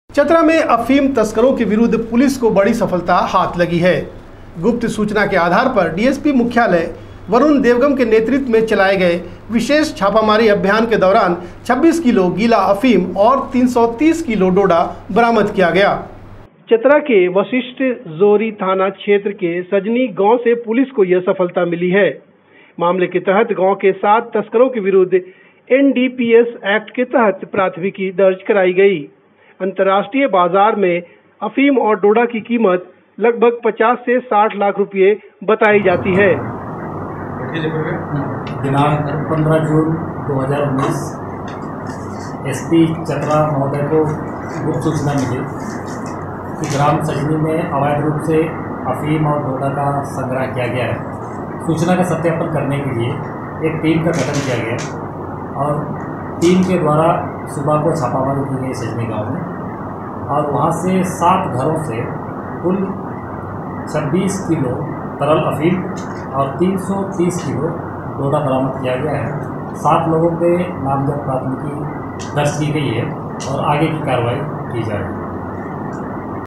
चतरा में अफीम तस्करों के विरुद्ध पुलिस को बड़ी सफलता हाथ लगी है। गुप्त सूचना के आधार पर डीएसपी मुख्यालय वरुण देवगम के नेतृत्व में चलाए गए विशेष छापामारी अभियान के दौरान 26 किलो गीला अफीम और 330 किलो डोडा बरामद किया गया। चतरा के वशिष्ठ जोरी थाना क्षेत्र के सजनी गांव से पुलिस को यह सफलता मिली है। मामले के तहत गांव के 7 तस्करों के विरुद्ध एनडीपीएस एक्ट के तहत प्राथमिकी दर्ज कराई गई। अंतर्राष्ट्रीय बाजार में अफीम और डोडा की कीमत लगभग 50 से 60 लाख रुपए बताई जाती है। दिनांक 15 जून 2019 एसपी चतरा महोदय को गुप्त सूचना मिली कि ग्राम सजनी में अवैध रूप से अफीम और डोडा का संग्रह किया गया है। सूचना का सत्यापन करने के लिए एक टीम का गठन किया गया और टीम के द्वारा सुबह को छापामारी की गई सजनी गांव में और वहां से 7 घरों से कुल 26 किलो तरल अफीम और 330 किलो डोडा बरामद किया गया है। 7 लोगों पे नामजद प्राथमिकी दर्ज की गई है और आगे की कार्रवाई की जा रही है।